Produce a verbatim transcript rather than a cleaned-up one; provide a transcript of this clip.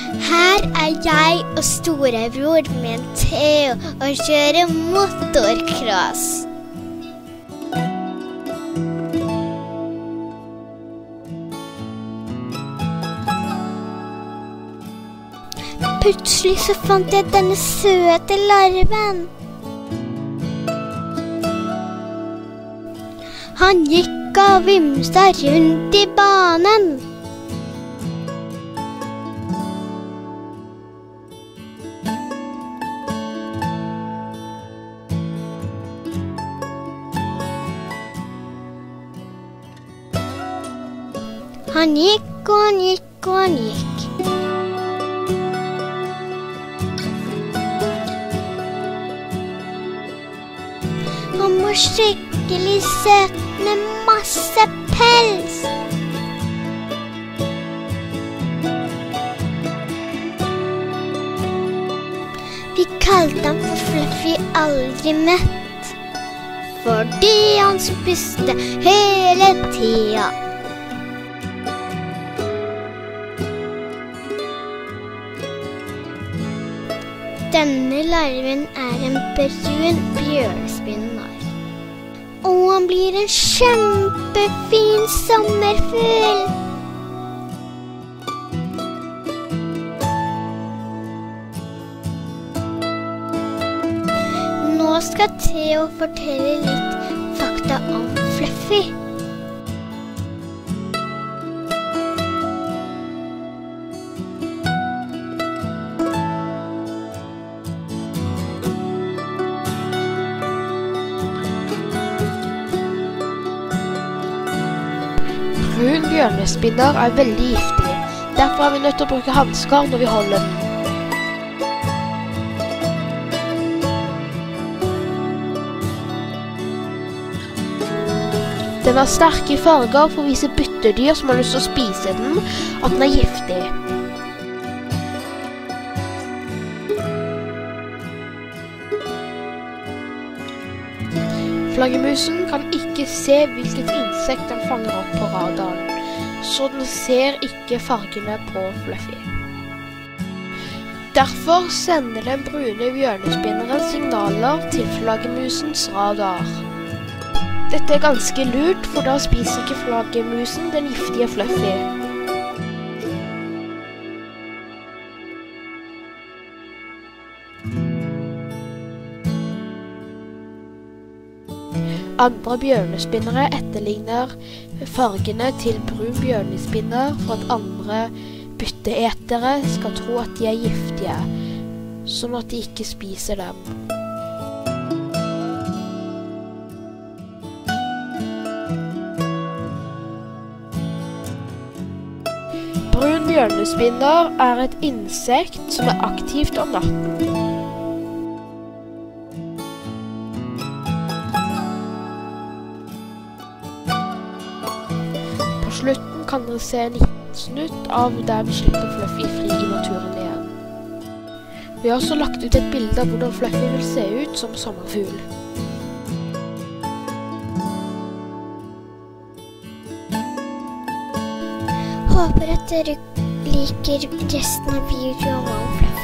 Her er jeg og storebror min Theo og kjører motorcross. Plutselig så fant jeg denne søte larven. Han gikk og vimsa rundt i banen. Han gikk og han gikk og han gikk. Han var skikkelig søt med masse pels. Vi kalte ham for Fluffy aldri mett, fordi han spiste hele tida. Denne larven er en brun bjørnespinner, og han blir en kjempefin sommerfugl. Nå skal Theo fortelle litt fakta om Fluffy. Brun bjørnespinner er veldig giftig, derfor er vi nødt til å bruke hansker når vi holder den. Den er sterk i farger for å vise byttedyr som har lyst til å spise den, at den er giftig. Flaggermusen kan ikke se hvilket insekt den fanger opp på radaren, så den ser ikke fargene på Fluffy. Derfor sender den brune bjørnespinneren signaler til flaggermusens radar. Dette er ganske lurt, for da spiser ikke flaggermusen den giftige Fluffy. Andre bjørnespinnere etterligner fargene til brun bjørnespinner for at andre bytteetere skal tro at de er giftige, sånn at de ikke spiser dem. Brun bjørnespinner er et insekt som er aktivt om natten. På slutten kan dere se en liten snutt av der vi slipper Fluffy fri i naturen igjen. Vi har også lagt ut et bilde av hvordan Fluffy vil se ut som sommerfugl. Håper at dere liker resten av videoen om Fluffy.